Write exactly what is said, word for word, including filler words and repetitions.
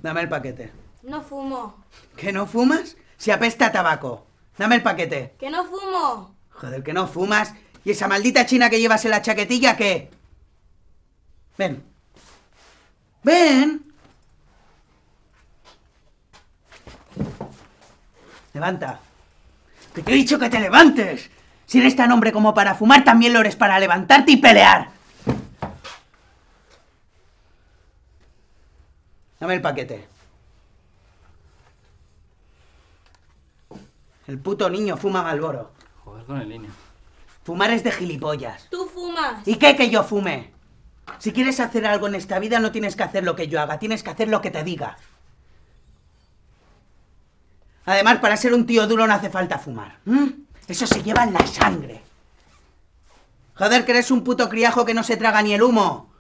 Dame el paquete. No fumo. ¿Que no fumas? Si apesta a tabaco. Dame el paquete. Que no fumo. Joder, que no fumas. ¿Y esa maldita china que llevas en la chaquetilla qué? Ven. Ven. Levanta. Que te he dicho que te levantes. Si eres tan hombre como para fumar, también lo eres para levantarte y pelear. Dame el paquete. El puto niño fuma Marlboro. Joder con el niño. Fumar es de gilipollas. Tú fumas. ¿Y qué que yo fume? Si quieres hacer algo en esta vida, no tienes que hacer lo que yo haga, tienes que hacer lo que te diga. Además, para ser un tío duro no hace falta fumar. ¿Mm? Eso se lleva en la sangre. Joder, que eres un puto criajo que no se traga ni el humo.